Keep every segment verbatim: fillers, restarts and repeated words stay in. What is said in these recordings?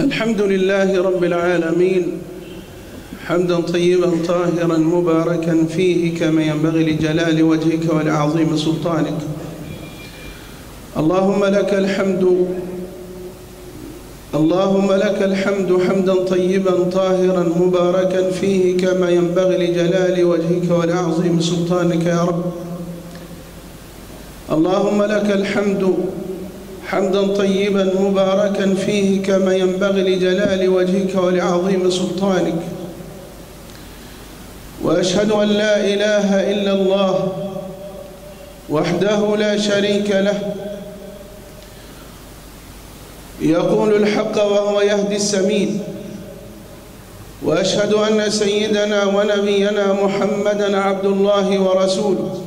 الحمد لله رب العالمين حمدا طيبا طاهرا مباركا فيه كما ينبغي لجلال وجهك ولعظيم سلطانك. اللهم لك الحمد اللهم لك الحمد حمدا طيبا طاهرا مباركا فيه كما ينبغي لجلال وجهك ولعظيم سلطانك يا رب. اللهم لك الحمد حمدا طيبا مباركا فيه كما ينبغي لجلال وجهك ولعظيم سلطانك. وأشهد أن لا إله إلا الله وحده لا شريك له، يقول الحق وهو يهدي السبيل. وأشهد أن سيدنا ونبينا محمدًا عبد الله ورسوله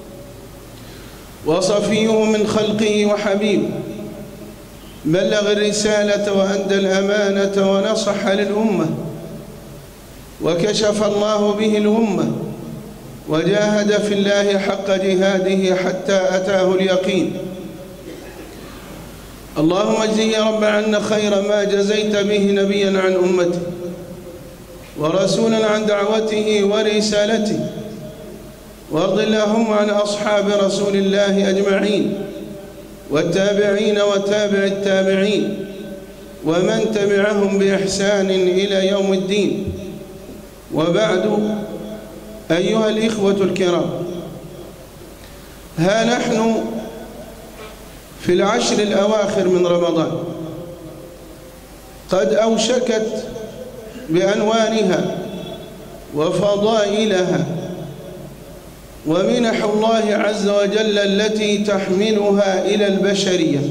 وصفيه من خلقه وحبيبه، بلغ الرسالة وأدى الأمانة ونصح للأمة، وكشف الله به الأمة، وجاهد في الله حق جهاده حتى أتاه اليقين. اللهم اجزي يا رب عنا خير ما جزيت به نبيا عن أمته ورسولا عن دعوته ورسالته، وارض اللهم عن أصحاب رسول الله أجمعين والتابعين وتابع التابعين ومن تبعهم بإحسان إلى يوم الدين. وبعد، أيها الإخوة الكرام، ها نحن في العشر الأواخر من رمضان، قد أوشكت بأنوارها وفضائلها ومنح الله عز وجل التي تحملها إلى البشرية.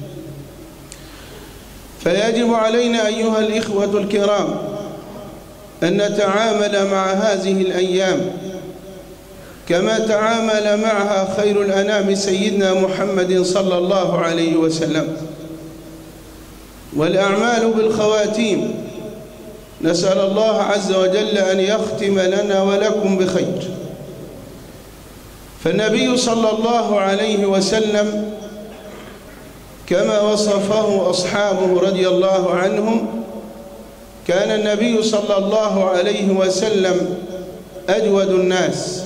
فيجب علينا أيها الإخوة الكرام أن نتعامل مع هذه الأيام كما تعامل معها خير الأنام سيدنا محمد صلى الله عليه وسلم. والأعمال بالخواتيم، نسأل الله عز وجل أن يختم لنا ولكم بخير. فالنبي صلى الله عليه وسلم كما وصفه أصحابه رضي الله عنهم، كان النبي صلى الله عليه وسلم أجود الناس،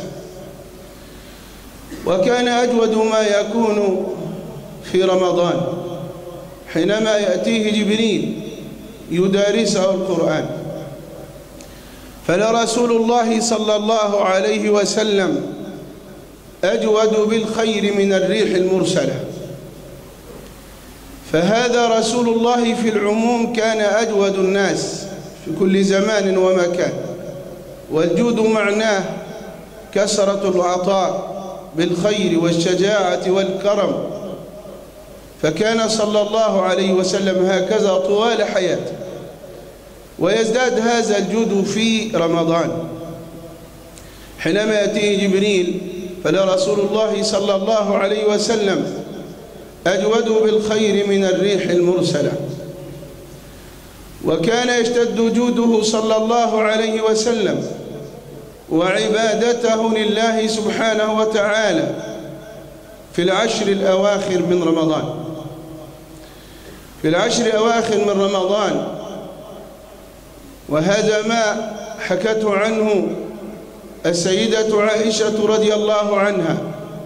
وكان أجود ما يكون في رمضان حينما يأتيه جبريل يدارسه القرآن. فلرسول الله صلى الله عليه وسلم أجود بالخير من الريح المرسلة. فهذا رسول الله في العموم كان أجود الناس في كل زمان ومكان، والجود معناه كثرة العطاء بالخير والشجاعة والكرم، فكان صلى الله عليه وسلم هكذا طوال حياته، ويزداد هذا الجود في رمضان حينما يأتيه جبريل. فلرسول الله صلى الله عليه وسلم أجود بالخير من الريح المرسلة. وكان يشتد جوده صلى الله عليه وسلم وعبادته لله سبحانه وتعالى في العشر الأواخر من رمضان. في العشر الأواخر من رمضان، وهذا ما حكته عنه السيدة عائشة رضي الله عنها،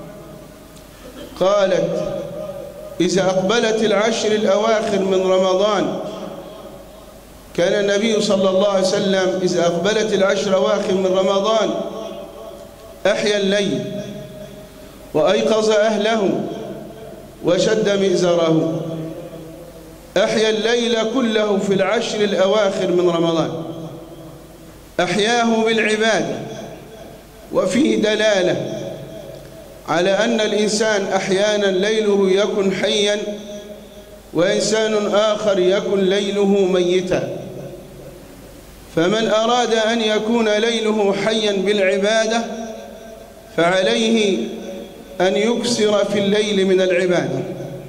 قالت: إذا أقبلت العشر الأواخر من رمضان، كان النبي صلى الله عليه وسلم إذا أقبلت العشر الأواخر من رمضان أحيا الليل وأيقظ أهله وشد مئزره. أحيا الليل كله في العشر الأواخر من رمضان، أحياه بالعبادة. وفيه دلالة على أن الإنسان أحيانا ليله يكن حيا وإنسان آخر يكن ليله ميتا. فمن أراد أن يكون ليله حيا بالعبادة فعليه أن يكثر في الليل من العبادة.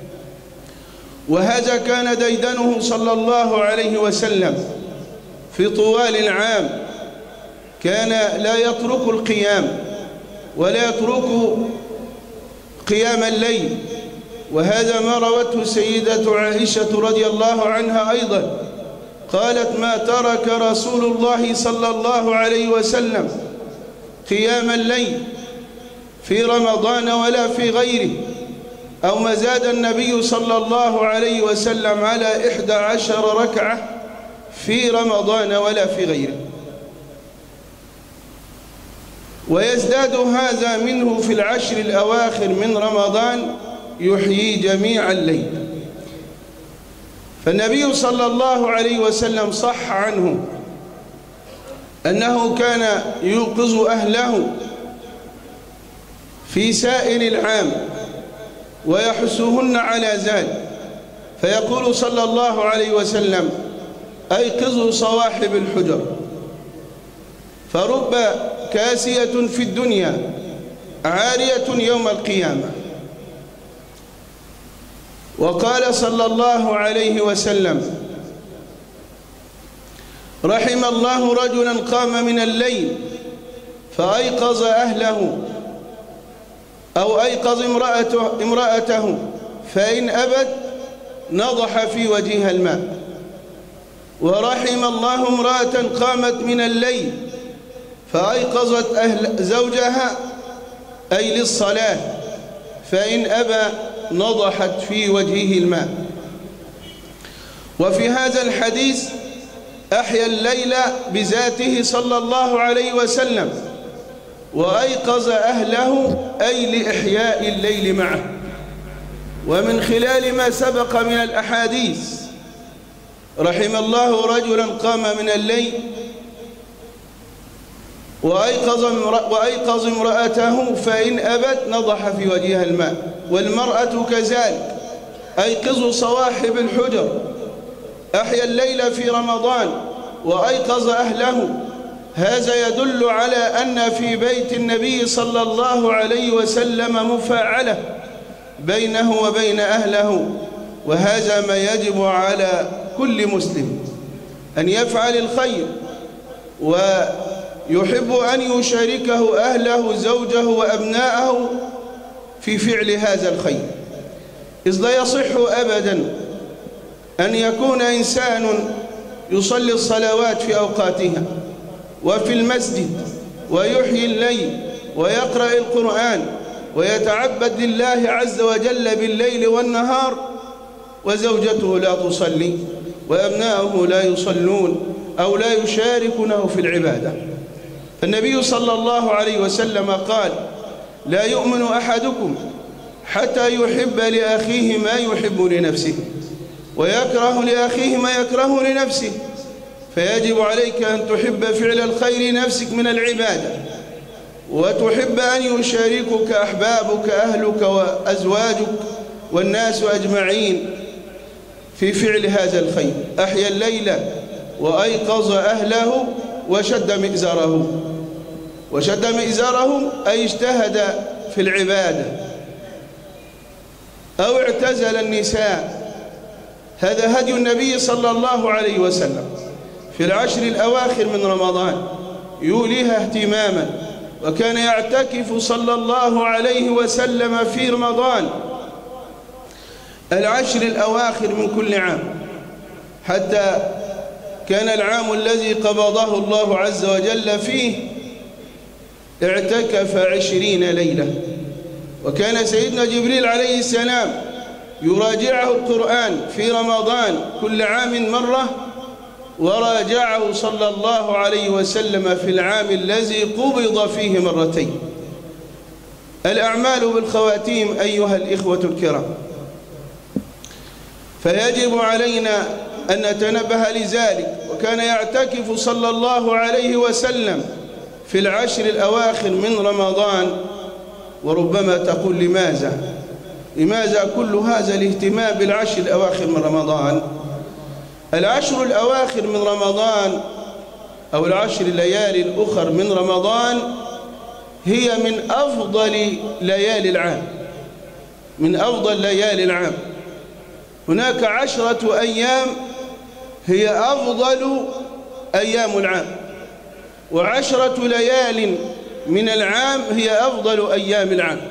وهذا كان ديدنه صلى الله عليه وسلم في طوال العام، كان لا يترك القيام ولا يترك قيام الليل. وهذا ما روته السيدة عائشة رضي الله عنها أيضا، قالت: ما ترك رسول الله صلى الله عليه وسلم قيام الليل في رمضان ولا في غيره، أو ما زاد النبي صلى الله عليه وسلم على إحدى عشر ركعة في رمضان ولا في غيره. ويزداد هذا منه في العشر الأواخر من رمضان، يحيي جميع الليل. فالنبي صلى الله عليه وسلم صح عنه أنه كان يوقظ أهله في سائر العام ويحثهن على ذلك، فيقول صلى الله عليه وسلم: أيقظوا صواحب الحجر، فرب كاسية في الدنيا عارية يوم القيامة. وقال صلى الله عليه وسلم: رحم الله رجلا قام من الليل فأيقظ أهله أو أيقظ امرأته, امرأته فإن أبت نضح في وجهها الماء. ورحم الله امرأة قامت من الليل فأيقظت أهل زوجها أي للصلاة فإن أبى نضحت في وجهه الماء. وفي هذا الحديث أحيا الليل بذاته صلى الله عليه وسلم، وأيقظ أهله أي لإحياء الليل معه. ومن خلال ما سبق من الأحاديث: رحم الله رجلا قام من الليل وأيقظ, وأيقظ امرأته فإن أبت نضح في وجهها الماء. والمرأة كذلك: أيقظوا صواحب الحجر، أحيا الليل في رمضان وأيقظ أهله. هذا يدل على أن في بيت النبي صلى الله عليه وسلم مفاعلة بينه وبين أهله، وهذا ما يجب على كل مسلم أن يفعل الخير ويحب أن يشاركه أهله زوجه وأبناءه في فعل هذا الخير، إذ لا يصح أبدا أن يكون إنسان يصلي الصلوات في أوقاتها وفي المسجد ويحيي الليل ويقرأ القرآن ويتعبد لله عز وجل بالليل والنهار، وزوجته لا تصلي وأبناؤه لا يصلون أو لا يشاركونه في العبادة. النبي صلى الله عليه وسلم قال: لا يؤمن أحدكم حتى يحب لأخيه ما يحب لنفسه ويكره لأخيه ما يكره لنفسه. فيجب عليك أن تحب فعل الخير نفسك من العبادة، وتحب أن يشاركك أحبابك أهلك وأزواجك والناس أجمعين في فعل هذا الخير. أحيا الليل وأيقظ أهله وشد مئزره. وشد مئزره أي اجتهد في العبادة أو اعتزل النساء. هذا هدي النبي صلى الله عليه وسلم في العشر الأواخر من رمضان، يوليها اهتماما. وكان يعتكف صلى الله عليه وسلم في رمضان العشر الأواخر من كل عام، حتى كان العام الذي قبضه الله عز وجل فيه اعتكف عشرين ليلة. وكان سيدنا جبريل عليه السلام يراجعه القرآن في رمضان كل عام مرة، وراجعه صلى الله عليه وسلم في العام الذي قبض فيه مرتين. الأعمال بالخواتيم أيها الإخوة الكرام، فيجب علينا أن نتنبه لذلك. وكان يعتكف صلى الله عليه وسلم في العشر الأواخر من رمضان. وربما تقول: لماذا؟ لماذا كل هذا الاهتمام بالعشر الأواخر من رمضان؟ العشر الأواخر من رمضان أو العشر الليالي الأخر من رمضان هي من أفضل ليالي العام، من أفضل ليالي العام. هناك عشرة أيام هي أفضل أيام العام، وعشرة ليال من العام هي أفضل أيام العام.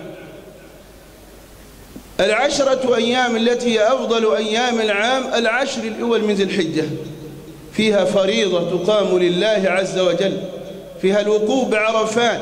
العشرة أيام التي هي أفضل أيام العام العشر الأول من ذي الحجة، فيها فريضة تقام لله عز وجل، فيها الوقوف بعرفات.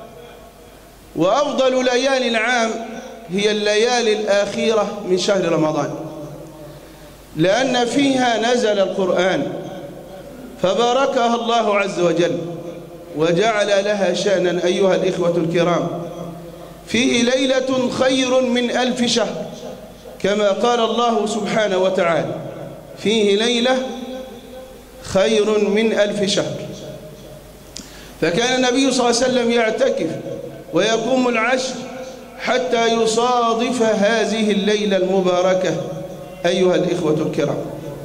وأفضل ليالي العام هي الليالي الأخيرة من شهر رمضان، لأن فيها نزل القرآن فباركها الله عز وجل وجعل لها شأنا. أيها الإخوة الكرام، فيه ليلة خير من ألف شهر، كما قال الله سبحانه وتعالى: فيه ليلة خير من ألف شهر. فكان النبي صلى الله عليه وسلم يعتكف ويقوم العشر حتى يصادف هذه الليلة المباركة. أيها الإخوة الكرام،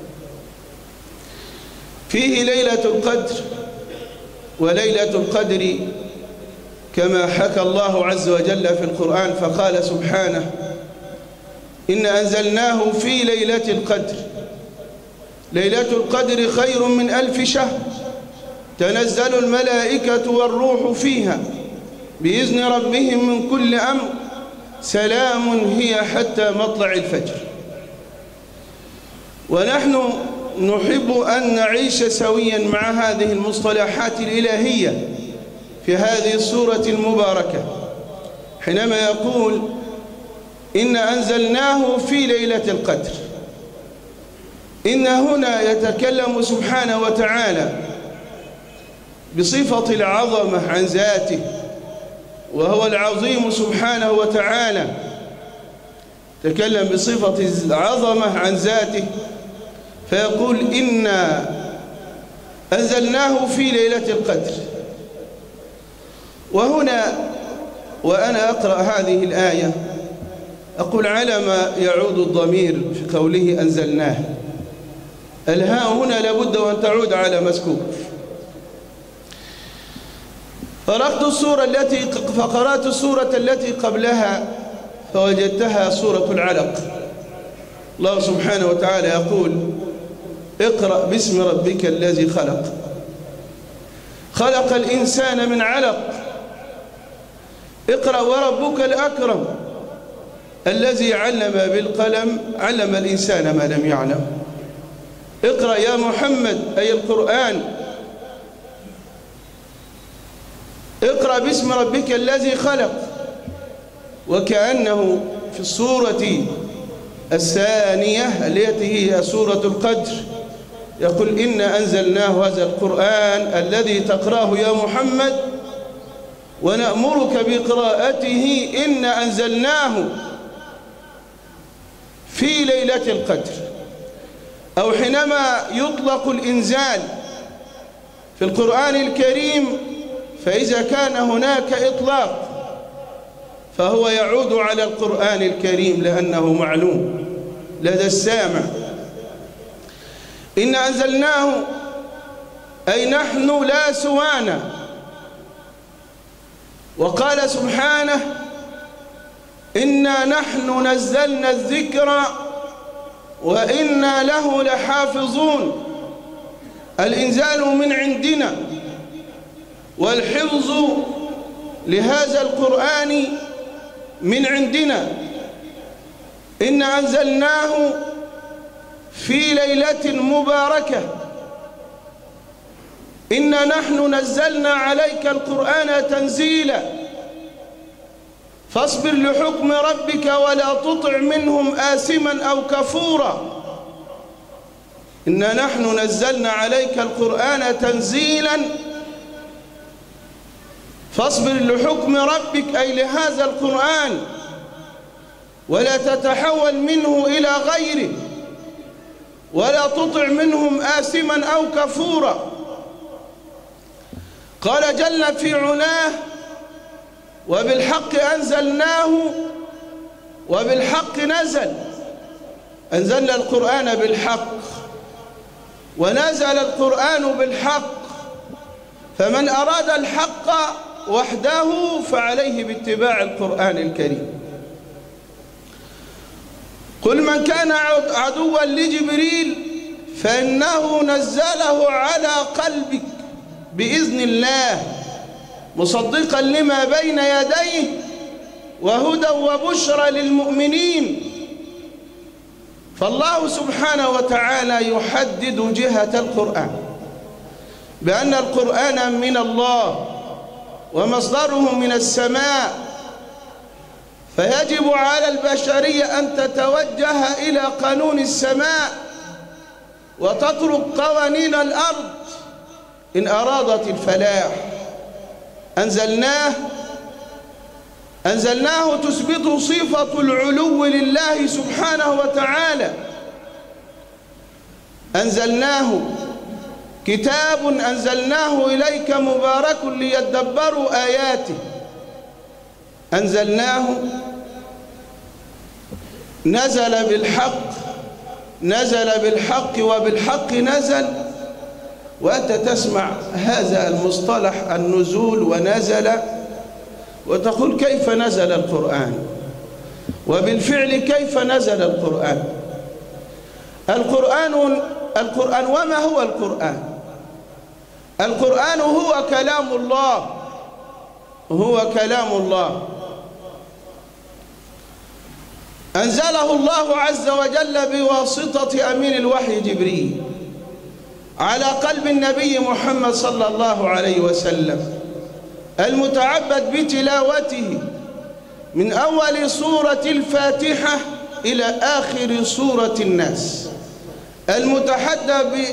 فيه ليلة القدر، وليلة القدر كما حكى الله عز وجل في القرآن فقال سبحانه: إن أنزلناه في ليلة القدر. ليلة القدر خير من ألف شهر، تنزل الملائكة والروح فيها بإذن ربهم من كل أمر، سلام هي حتى مطلع الفجر. ونحن نحب أن نعيش سويا مع هذه المصطلحات الإلهية في هذه السورة المباركة، حينما يقول: إن أنزلناه في ليلة القدر. إن هنا يتكلم سبحانه وتعالى بصفة العظمة عن ذاته، وهو العظيم سبحانه وتعالى. تكلم بصفة العظمة عن ذاته فيقول: إنا أنزلناه في ليلة القدر. وهنا وأنا أقرأ هذه الآية أقول: على ما يعود الضمير في قوله أنزلناه؟ الهاء هنا لابد وأن تعود على مذكور. قرأت السورة التي فقرأت السورة التي قبلها فوجدتها سورة العلق. الله سبحانه وتعالى يقول: اقرأ باسم ربك الذي خلق، خلق الإنسان من علق. اقرأ وربك الأكرم الذي علم بالقلم، علم الإنسان ما لم يعلم. اقرأ يا محمد أي القرآن، اقرأ باسم ربك الذي خلق. وكأنه في السورة الثانية التي هي سورة القدر يقول: إنا أنزلناه، هذا القرآن الذي تقرأه يا محمد ونأمرك بقراءته، إنا أنزلناه في ليلة القدر. أو حينما يطلق الإنزال في القرآن الكريم، فإذا كان هناك إطلاق فهو يعود على القرآن الكريم لأنه معلوم لدى السامع. إن أنزلناه أي نحن لا سوانا. وقال سبحانه: إنا نحن نزلنا الذكر وإنا له لحافظون. الإنزال من عندنا، والحفظ لهذا القرآن من عندنا. إن أنزلناه في ليلة مباركة. إنا نحن نزلنا عليك القرآن تنزيلا فاصبر لحكم ربك ولا تطع منهم آثما أو كفورا. إنا نحن نزلنا عليك القرآن تنزيلا فاصبر لحكم ربك أي لهذا القرآن، ولا تتحول منه إلى غيره، ولا تطع منهم آثما أو كفورا. قال جل في علاه: وبالحق أنزلناه وبالحق نزل. أنزلنا القرآن بالحق ونزل القرآن بالحق، فمن أراد الحق وحده فعليه باتباع القرآن الكريم. قل من كان عدوا لجبريل فإنه نزله على قلبك بإذن الله مصدقا لما بين يديه وهدى وبشرى للمؤمنين. فالله سبحانه وتعالى يحدد جهة القرآن بأن القرآن من الله ومصدره من السماء، فيجب على البشرية أن تتوجه إلى قانون السماء وتترك قوانين الأرض إن أرادت الفلاح. أنزلناه أنزلناه تثبت صفة العلو لله سبحانه وتعالى. أنزلناه كتاب أنزلناه إليك مبارك ليدبروا آياته. أنزلناه نزل بالحق نزل بالحق وبالحق نزل. وأنت تسمع هذا المصطلح النزول ونزل وتقول كيف نزل القرآن؟ وبالفعل كيف نزل القرآن؟ القرآن القرآن وما هو القرآن؟ القرآن هو كلام الله، هو كلام الله أنزله الله عز وجل بواسطة أمين الوحي جبريل على قلب النبي محمد صلى الله عليه وسلم، المتعبد بتلاوته من أول سورة الفاتحة إلى آخر سورة الناس، المتحدى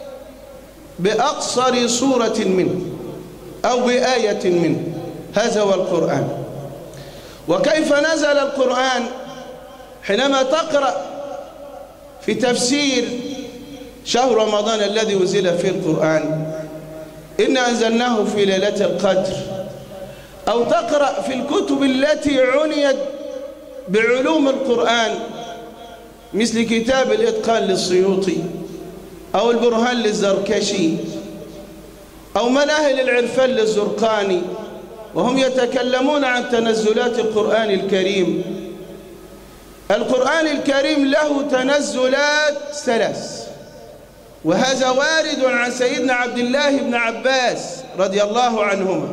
بأقصر سورة منه أو بآية منه. هذا هو القرآن. وكيف نزل القرآن؟ حينما تقرأ في تفسير شهر رمضان الذي أنزل فيه القرآن إنا أنزلناه في ليلة القدر، أو تقرأ في الكتب التي عنيت بعلوم القرآن مثل كتاب الإتقان للسيوطي أو البرهان للزركشي أو مناهل العرفان للزرقاني، وهم يتكلمون عن تنزلات القرآن الكريم. القرآن الكريم له تنزلات ثلاث، وهذا وارد عن سيدنا عبد الله بن عباس رضي الله عنهما.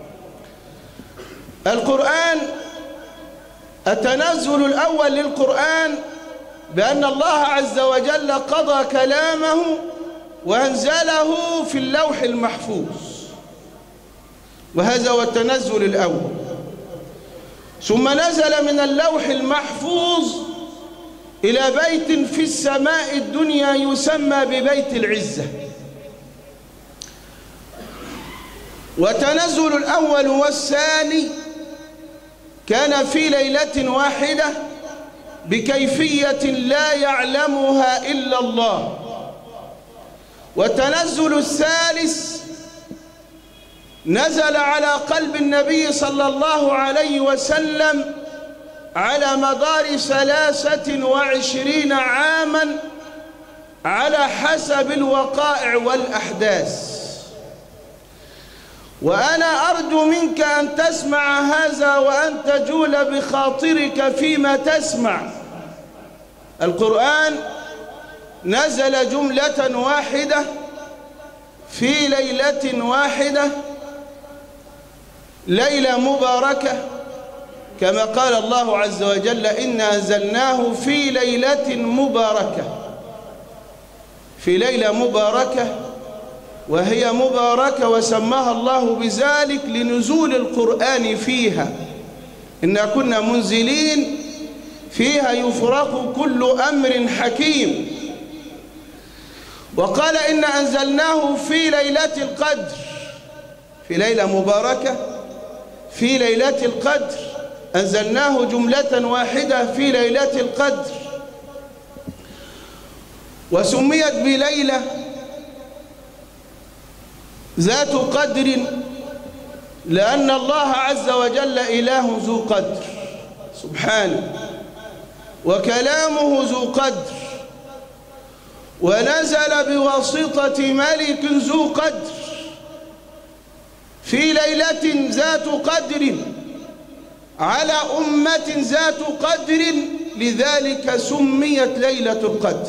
القرآن التنزل الأول للقرآن بأن الله عز وجل قضى كلامه وأنزله في اللوح المحفوظ، وهذا هو التنزل الأول. ثم نزل من اللوح المحفوظ إلى بيت في السماء الدنيا يسمى ببيت العزة. وتنزل الأول والثاني كان في ليلة واحدة بكيفية لا يعلمها إلا الله. والتنزل الثالث نزل على قلب النبي صلى الله عليه وسلم على مدار ثلاثة وعشرين عاما على حسب الوقائع والأحداث. وأنا أرجو منك أن تسمع هذا وأن تجول بخاطرك فيما تسمع. القرآن نزل جملة واحدة في ليلة واحدة، ليلة مباركة، كما قال الله عز وجل إنا أنزلناه في ليلة مباركة. في ليلة مباركة، وهي مباركة وسماها الله بذلك لنزول القرآن فيها. إنا كنا منزلين فيها يفرق كل أمر حكيم. وقال إنا أنزلناه في ليلة القدر، في ليلة مباركة في ليلة القدر، أنزلناه جملة واحدة في ليلة القدر. وسميت بليلة ذات قدر لأن الله عز وجل إله ذو قدر سبحانه، وكلامه ذو قدر، ونزل بواسطة ملك ذو قدر في ليلة ذات قدر على أمة ذات قدر، لذلك سميت ليلة القدر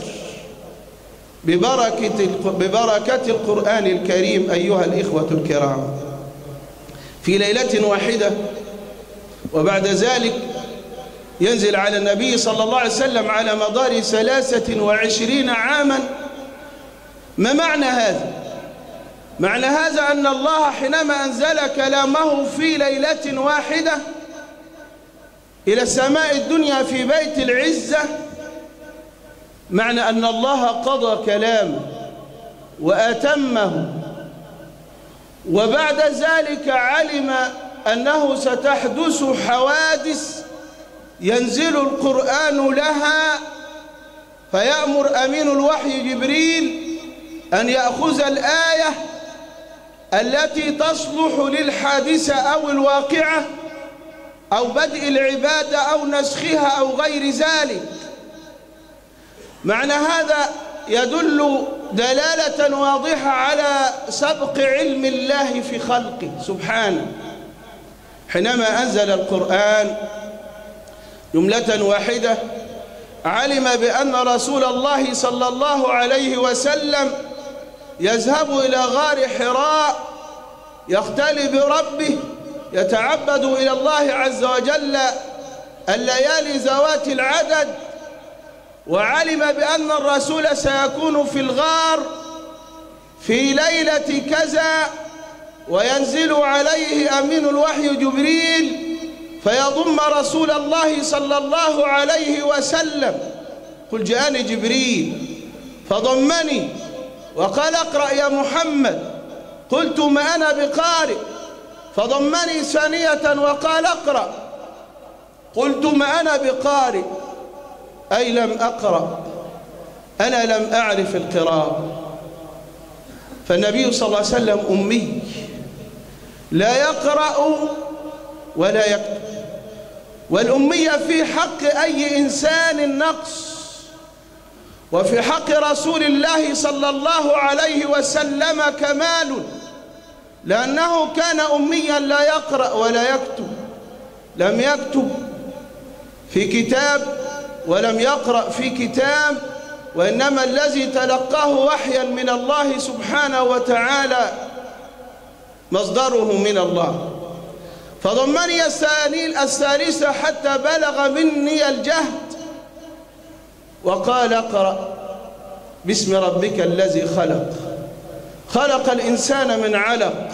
ببركة ببركة القرآن الكريم. أيها الإخوة الكرام، في ليلة واحدة. وبعد ذلك ينزل على النبي صلى الله عليه وسلم على مدار ثلاثة وعشرين عاما. ما معنى هذا؟ معنى هذا أن الله حينما أنزل كلامه في ليلة واحدة إلى السماء الدنيا في بيت العزة، معنى أن الله قضى كلامه وأتمه، وبعد ذلك علم أنه ستحدث حوادث ينزل القرآن لها، فيأمر أمين الوحي جبريل أن يأخذ الآية التي تصلح للحادثة أو الواقعة أو بدء العبادة أو نسخها أو غير ذلك. معنى هذا يدل دلالة واضحة على سبق علم الله في خلقه سبحانه. حينما أنزل القرآن جملة واحدة علم بأن رسول الله صلى الله عليه وسلم يذهب إلى غار حراء يختلي بربه، يتعبد إلى الله عز وجل الليالي ذوات العدد، وعلم بأن الرسول سيكون في الغار في ليلة كذا، وينزل عليه أمين الوحي جبريل فيضم رسول الله صلى الله عليه وسلم. قل جاءني جبريل فضمني وقال اقرأ يا محمد، قلت ما أنا بقارئ، فضمني ثانية وقال اقرأ، قلت ما أنا بقارئ، أي لم أقرأ، أنا لم أعرف القراءة. فالنبي صلى الله عليه وسلم أمي لا يقرأ ولا يكتب، والأمية في حق أي إنسان نقص، وفي حق رسول الله صلى الله عليه وسلم كمال، لأنه كان أميا لا يقرأ ولا يكتب، لم يكتب في كتاب ولم يقرأ في كتاب، وإنما الذي تلقاه وحيا من الله سبحانه وتعالى مصدره من الله. فضمني الثالثة حتى بلغ مني الجهد وقال اقرأ باسم ربك الذي خلق، خلق الإنسان من علق.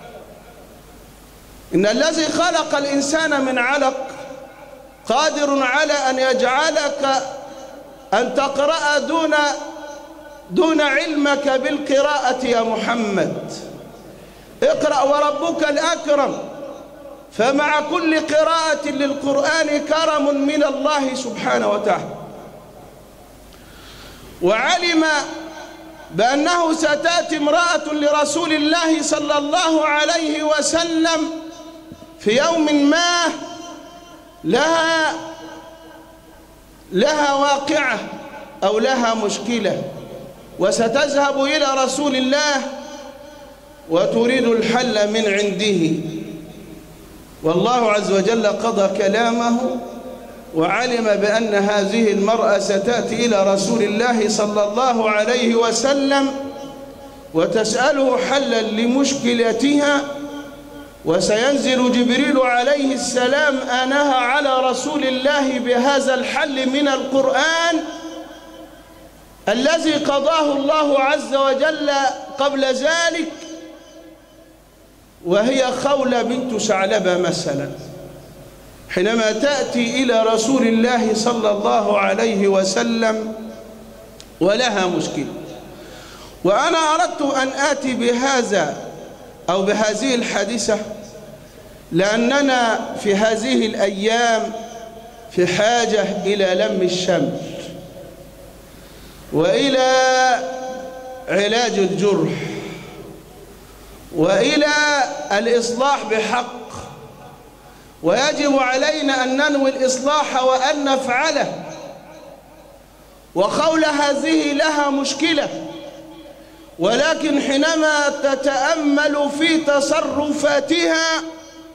إن الذي خلق الإنسان من علق قادر على أن يجعلك أن تقرأ دون دون علمك بالقراءة يا محمد. اقرأ وربك الأكرم، فمع كل قراءة للقرآن كرم من الله سبحانه وتعالى. وعلم بأنه ستأتي امرأة لرسول الله صلى الله عليه وسلم في يوم ما لها لها واقعة أو لها مشكلة، وستذهب إلى رسول الله وتريد الحل من عنده، والله عز وجل قضى كلامه وعلم بأن هذه المرأة ستأتي إلى رسول الله صلى الله عليه وسلم وتسأله حلا لمشكلتها، وسينزل جبريل عليه السلام آنها على رسول الله بهذا الحل من القرآن الذي قضاه الله عز وجل قبل ذلك. وهي خولة بنت ثعلبة مثلا، حينما تأتي إلى رسول الله صلى الله عليه وسلم ولها مشكلة. وأنا أردت أن آتي بهذا أو بهذه الحادثة لأننا في هذه الأيام في حاجة إلى لم الشمل وإلى علاج الجرح وإلى الإصلاح بحق، ويجب علينا أن ننوي الإصلاح وأن نفعله. وخولة هذه لها مشكلة، ولكن حينما تتأمل في تصرفاتها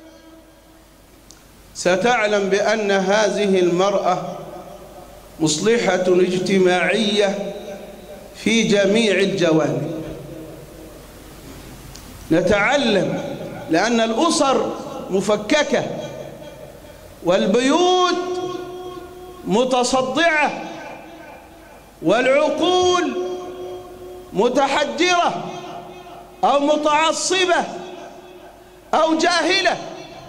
ستعلم بأن هذه المرأة مصلحة اجتماعية في جميع الجوانب. نتعلم لأن الأسر مفككة والبيوت متصدعة والعقول متحجرة أو متعصبة أو جاهلة.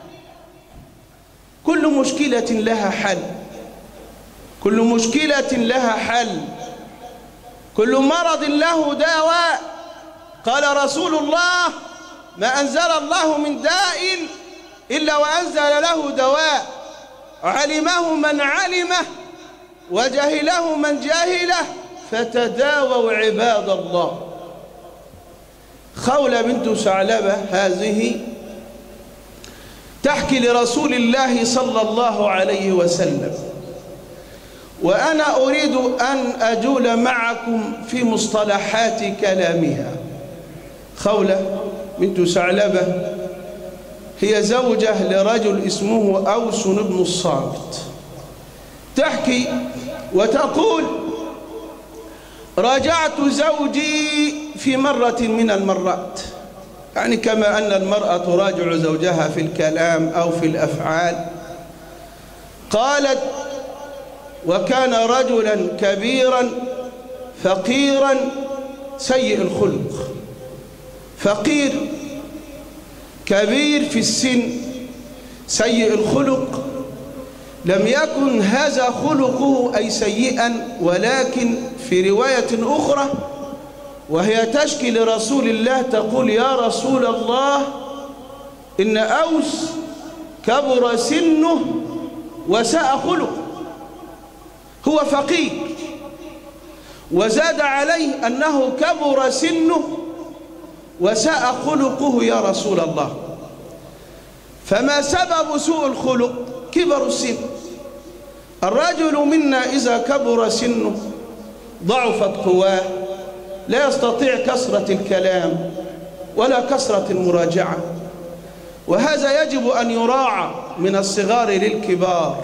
كل مشكلة لها حل، كل مشكلة لها حل، كل مرض له دواء. قال رسول الله: ما أنزل الله من داء إلا وأنزل له دواء، علمه من علمه وجهله من جهله، فتداووا عباد الله. خولة بنت ثعلبة هذه تحكي لرسول الله صلى الله عليه وسلم، وأنا أريد أن أجول معكم في مصطلحات كلامها. خولة بنت ثعلبة هي زوجة لرجل اسمه أوس بن الصامت. تحكي وتقول: راجعت زوجي في مرة من المرات، يعني كما أن المرأة تراجع زوجها في الكلام أو في الأفعال. قالت: وكان رجلا كبيرا فقيرا سيء الخلق. فقير كبير في السن سيء الخلق، لم يكن هذا خلقه أي سيئا، ولكن في رواية أخرى وهي تشكي لرسول الله تقول: يا رسول الله، إن أوس كبر سنه وساء خلقه. هو فقير وزاد عليه أنه كبر سنه وساء خلقه يا رسول الله. فما سبب سوء الخلق؟ كبر السن. الرجل منا إذا كبر سنه ضعفت قواه، لا يستطيع كثرة الكلام ولا كثرة المراجعة، وهذا يجب أن يراعى من الصغار للكبار،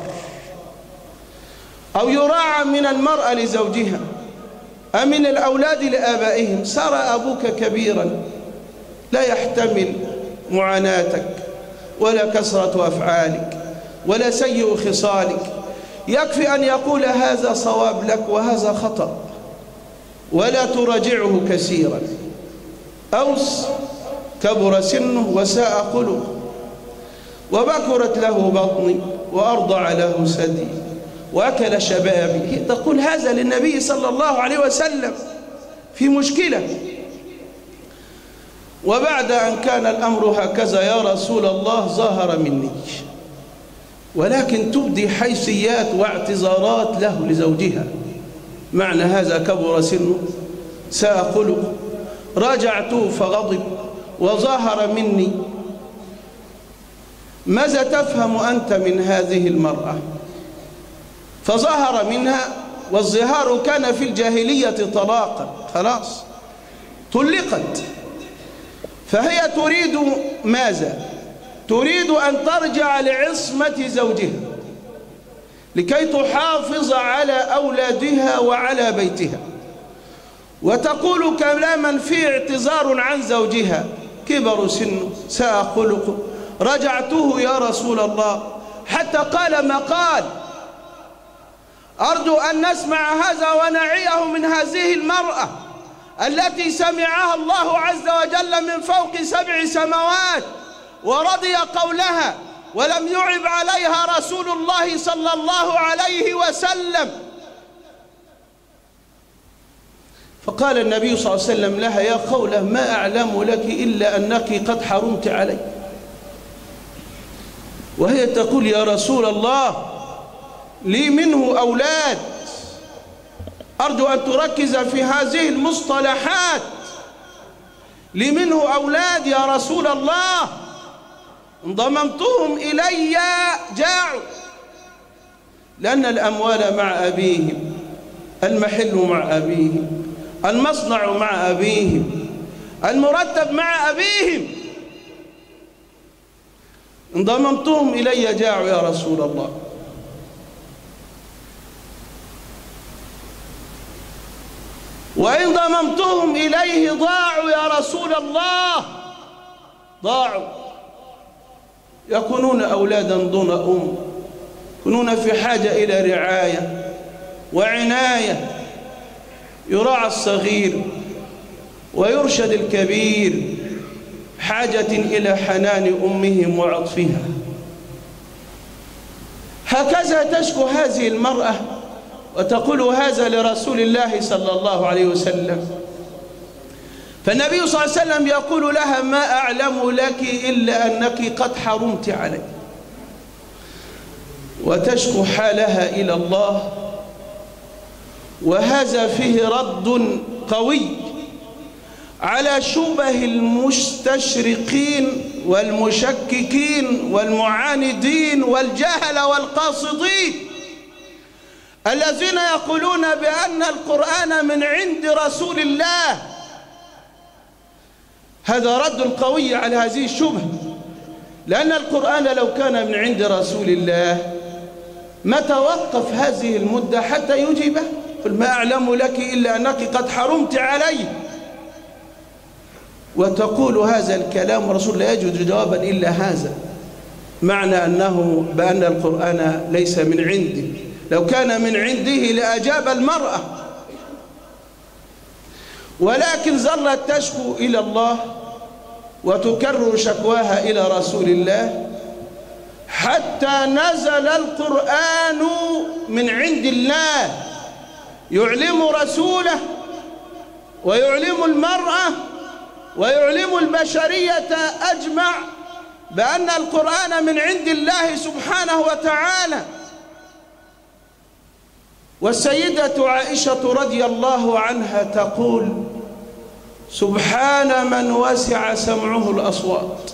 أو يراعى من المرأة لزوجها، أو من الأولاد لآبائهم. صار أبوك كبيرا لا يحتمل معاناتك ولا كثرة أفعالك ولا سيء خصالك، يكفي أن يقول هذا صواب لك وهذا خطأ، ولا تراجعه كثيرا. أوس كبر سنه وساء خلقه، وبكرت له بطني وأرضع له ثدي وأكل شبابي. تقول هذا للنبي صلى الله عليه وسلم في مشكلة. وبعد أن كان الأمر هكذا يا رسول الله ظهر مني، ولكن تبدي حيثيات واعتذارات له لزوجها. معنى هذا كبر سنه ساء خلقه، راجعته فغضب وظهر مني. ماذا تفهم أنت من هذه المرأة؟ فظهر منها، والظهار كان في الجاهلية طلاقا، خلاص طلقت. فهي تريد ماذا؟ تريد أن ترجع لعصمة زوجها لكي تحافظ على أولادها وعلى بيتها، وتقول كلاما فيه اعتذار عن زوجها: كبر سنه ساء خلقه، رجعته يا رسول الله، حتى قال ما قال. أرجو أن نسمع هذا ونعيه من هذه المرأة التي سمعها الله عز وجل من فوق سبع سماوات ورضي قولها، ولم يعب عليها رسول الله صلى الله عليه وسلم. فقال النبي صلى الله عليه وسلم لها: يا خولة، ما أعلم لك إلا أنك قد حرمت علي. وهي تقول: يا رسول الله، لي منه أولاد. أرجو أن تركز في هذه المصطلحات. لي منه أولاد يا رسول الله، انضممتهم إلي جاعوا، لأن الأموال مع أبيهم، المحل مع أبيهم، المصنع مع أبيهم، المرتب مع أبيهم. انضممتهم إلي جاعوا يا رسول الله. وإن ضممتهم إليه ضاعوا يا رسول الله، ضاعوا، يكونون أولادا دون أم، يكونون في حاجة إلى رعاية وعناية، يراعى الصغير ويرشد الكبير، حاجة إلى حنان أمهم وعطفها. هكذا تشكو هذه المرأة وتقول هذا لرسول الله صلى الله عليه وسلم، فالنبي صلى الله عليه وسلم يقول لها: ما أعلم لك إلا أنك قد حرمت علي. وتشكو حالها إلى الله، وهذا فيه رد قوي على شبه المستشرقين والمشككين والمعاندين والجهلة والقاصدين الذين يقولون بأن القرآن من عند رسول الله. هذا رد قوي على هذه الشبهة، لأن القرآن لو كان من عند رسول الله ما توقف هذه المدة حتى يجيبه. قل ما أعلم لك إلا أنك قد حرمت علي، وتقول هذا الكلام ورسول لا يجد جوابا إلا هذا، معنى أنه بأن القرآن ليس من عنده. لو كان من عنده لأجاب المرأة، ولكن ظلت تشكو إلى الله وتكرر شكواها إلى رسول الله حتى نزل القرآن من عند الله يعلم رسوله ويعلم المرأة ويعلم البشرية أجمع بأن القرآن من عند الله سبحانه وتعالى. والسيدة عائشة رضي الله عنها تقول: سبحان من وسع سمعه الأصوات،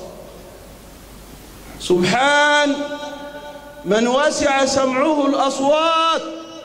سبحان من وسع سمعه الأصوات،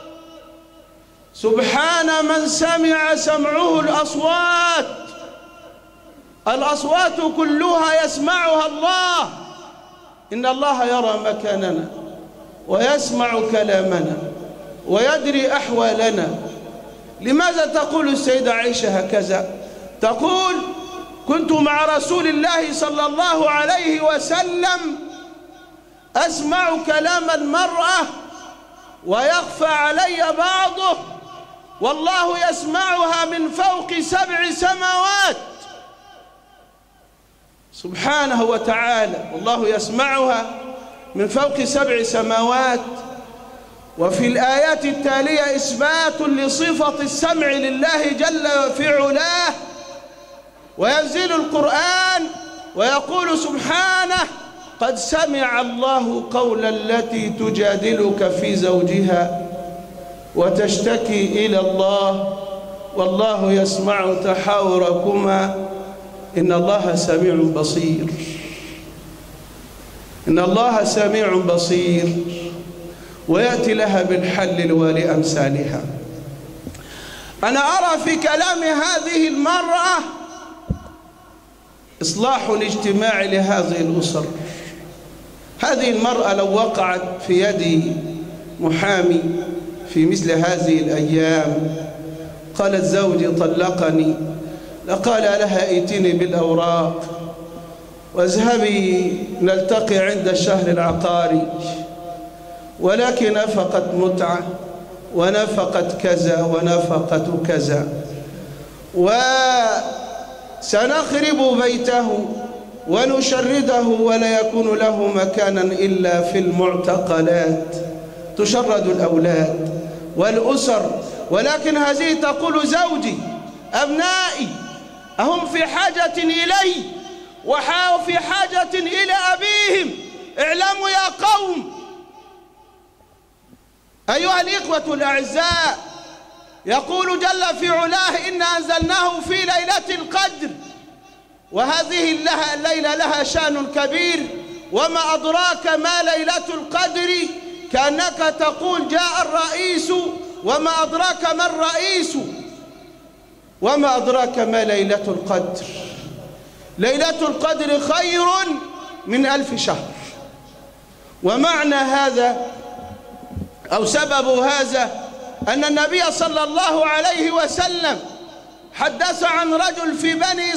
سبحان من سمع سمعه الأصوات. الأصوات كلها يسمعها الله، إن الله يرى مكاننا ويسمع كلامنا ويدري أحوالنا. لماذا تقول السيدة عائشة هكذا؟ تقول: كنت مع رسول الله صلى الله عليه وسلم أسمع كلام المرأة ويخفى علي بعضه، والله يسمعها من فوق سبع سماوات سبحانه وتعالى، والله يسمعها من فوق سبع سماوات. وفي الآيات التالية إثبات لصفة السمع لله جل في علاه، وينزل القرآن ويقول سبحانه: قد سمع الله قول التي تجادلك في زوجها وتشتكي إلى الله والله يسمع تحاوركما إن الله سميع بصير. إن الله سميع بصير، ويأتي لها بالحل ولأمثالها. أنا أرى في كلام هذه المرأة إصلاح اجتماعي لهذه الأسر. هذه المرأة لو وقعت في يد محامي في مثل هذه الأيام قالت: زوجي طلقني، لقال لها: ائتني بالأوراق واذهبي نلتقي عند الشهر العقاري، ولكن نفقت متعة ونفقت كذا ونفقت كذا، وسنخرب بيته ونشرده ولا يكون له مكانا إلا في المعتقلات، تشرد الأولاد والأسر. ولكن هذه تقول: زوجي، أبنائي أهم في حاجة إلي وفي حاجة إلى أبيهم. اعلموا يا قوم أيها الإخوة الأعزاء، يقول جل في علاه: إنا أنزلناه في ليلة القدر، وهذه الليلة لها شأن كبير. وما أدراك ما ليلة القدر؟ كأنك تقول: جاء الرئيس. وما أدراك ما الرئيس؟ وما أدراك ما ليلة القدر؟ ليلة القدر خير من ألف شهر. ومعنى هذا أو سبب هذا أن النبي صلى الله عليه وسلم حدث عن رجل في بني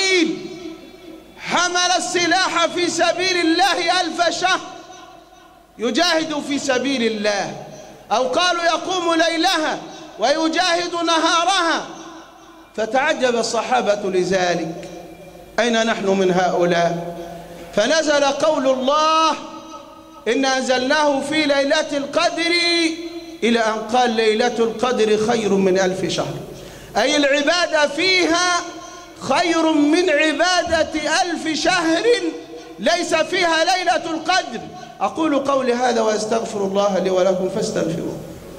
إسرائيل حمل السلاح في سبيل الله ألف شهر، يجاهد في سبيل الله، أو قالوا يقوم ليلها ويجاهد نهارها، فتعجب الصحابة لذلك. أين نحن من هؤلاء؟ فنزل قول الله: إن أنزلناه في ليلة القدر، إلى أن قال: ليلة القدر خير من ألف شهر، أي العبادة فيها خير من عبادة ألف شهر ليس فيها ليلة القدر. أقول قولي هذا وأستغفر الله لي ولكم فاستغفروه.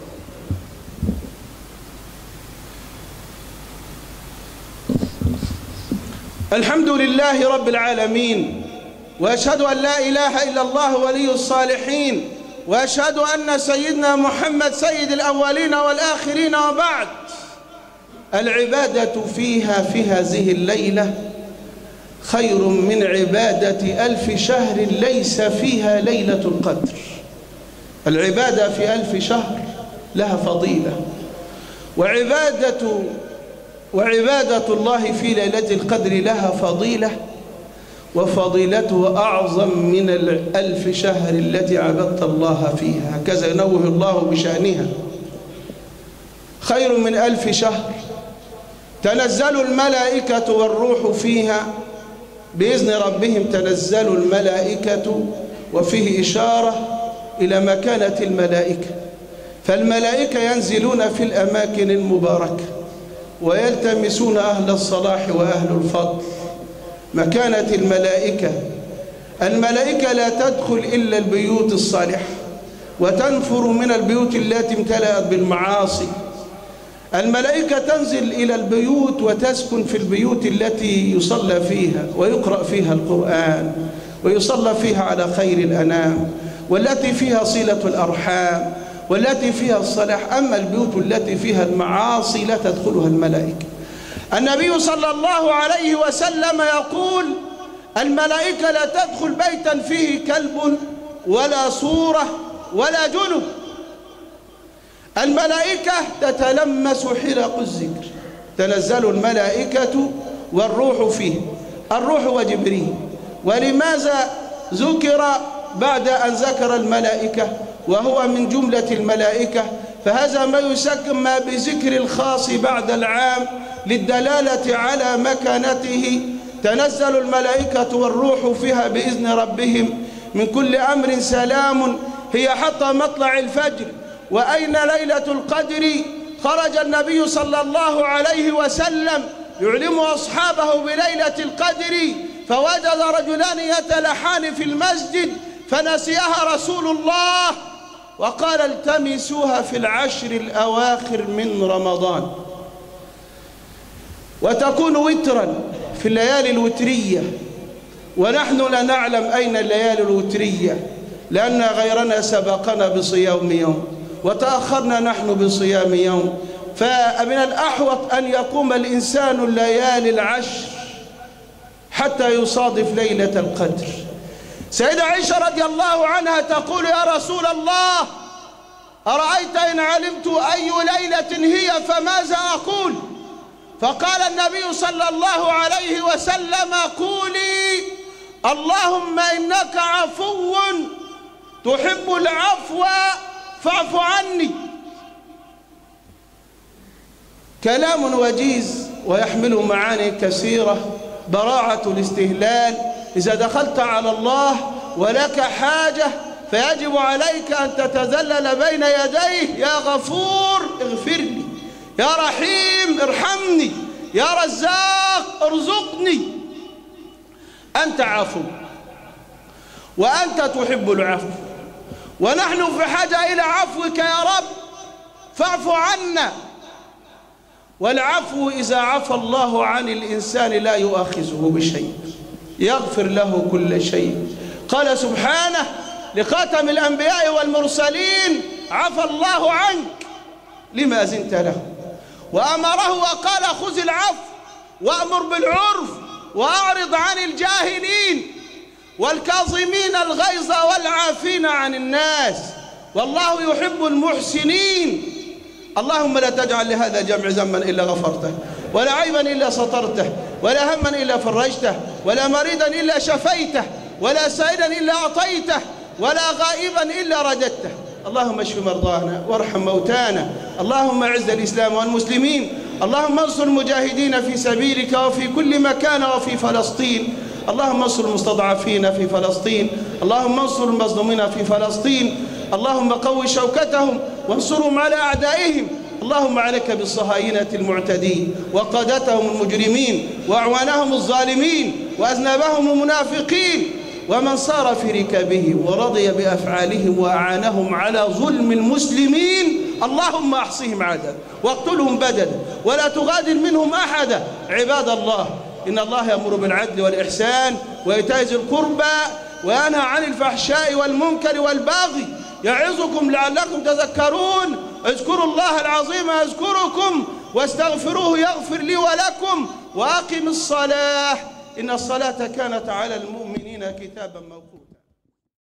الحمد لله رب العالمين، وأشهد أن لا إله إلا الله ولي الصالحين، وأشهد أن سيدنا محمد سيد الأولين والآخرين. وبعد، العبادة فيها في هذه الليلة خير من عبادة ألف شهر ليس فيها ليلة القدر. العبادة في ألف شهر لها فضيلة، وعبادة وعبادة الله في ليلة القدر لها فضيلة، وفضيلته أعظم من الألف شهر التي عبدت الله فيها. هكذا ينوه الله بشأنها. خير من ألف شهر، تنزل الملائكة والروح فيها بإذن ربهم. تنزل الملائكة، وفيه إشارة إلى مكانة الملائكة، فالملائكة ينزلون في الأماكن المباركة ويلتمسون أهل الصلاح وأهل الفضل. مكانة الملائكة، الملائكة لا تدخل إلا البيوت الصالحة وتنفر من البيوت التي امتلأت بالمعاصي. الملائكة تنزل إلى البيوت وتسكن في البيوت التي يصلى فيها ويقرأ فيها القرآن ويصلى فيها على خير الأنام، والتي فيها صلة الأرحام، والتي فيها الصلاح. أما البيوت التي فيها المعاصي لا تدخلها الملائكة. النبي صلى الله عليه وسلم يقول: الملائكة لا تدخل بيتا فيه كلب ولا صورة ولا جنب. الملائكة تتلمس حلق الذكر. تنزل الملائكة والروح فيه، الروح وجبريل. ولماذا ذكر بعد أن ذكر الملائكة وهو من جملة الملائكة؟ فهذا ما يسمى بذكر الخاص بعد العام للدلالة على مكانته. تنزل الملائكة والروح فيها بإذن ربهم من كل أمر سلام هي حتى مطلع الفجر. وأين ليلة القدر؟ خرج النبي صلى الله عليه وسلم يعلم أصحابه بليلة القدر، فوجد رجلان يتلحان في المسجد فنسيها رسول الله وقال: التمسوها في العشر الأواخر من رمضان. وتكون وترا في الليالي الوترية، ونحن لا نعلم أين الليالي الوترية، لأن غيرنا سبقنا بصيام يوم وتأخرنا نحن بصيام يوم. فمن الأحوط أن يقوم الإنسان الليالي العشر حتى يصادف ليلة القدر. سيدة عائشة رضي الله عنها تقول: يا رسول الله، أرأيت إن علمت أي ليلة هي فماذا أقول؟ فقال النبي صلى الله عليه وسلم: قولي: اللهم إنك عفو تحب العفو فاعف عني. كلام وجيز ويحمل معاني كثيرة. براعة الاستهلال: إذا دخلت على الله ولك حاجة فيجب عليك أن تتذلل بين يديه: يا غفور اغفر لي، يا رحيم ارحمني، يا رزاق ارزقني. أنت عفو وأنت تحب العفو، ونحن في حاجة إلى عفوك يا رب، فاعف عنا. والعفو إذا عفى الله عن الإنسان لا يؤاخذه بشيء، يغفر له كل شيء. قال سبحانه لخاتم الأنبياء والمرسلين: عفى الله عنك لما أذنت له. وأمره وقال: خذ العفو وأمر بالعرف وأعرض عن الجاهلين والكاظمين الغيظ والعافين عن الناس والله يحب المحسنين. اللهم لا تجعل لهذا الجمع ذنبا إلا غفرته، ولا عيبا إلا سترته، ولا هما إلا فرجته، ولا مريضا إلا شفيته، ولا سائلا إلا أعطيته، ولا غائبا إلا رددته. اللهم اشف مرضانا وارحم موتانا. اللهم اعز الإسلام والمسلمين. اللهم انصر المجاهدين في سبيلك وفي كل مكان وفي فلسطين. اللهم انصر المستضعفين في فلسطين. اللهم انصر المظلومين في فلسطين. اللهم قوي شوكتهم وانصرهم على أعدائهم. اللهم عليك بالصهاينة المعتدين وقادتهم المجرمين وأعوانهم الظالمين وأذنابهم المنافقين ومن صار في ركابهم ورضي بأفعالهم وأعانهم على ظلم المسلمين. اللهم أحصهم عددا واقتلهم بددا ولا تغادر منهم أحدا. عباد الله، إن الله يأمر بالعدل والإحسان وإيتاء ذي القربى وينهى عن الفحشاء والمنكر والبغي يعظكم لعلكم تذكرون. اذكروا الله العظيم يذكركم واستغفروه يغفر لي ولكم وأقم الصلاة إن الصلاة كانت على المؤمنين كتابا موقوتا.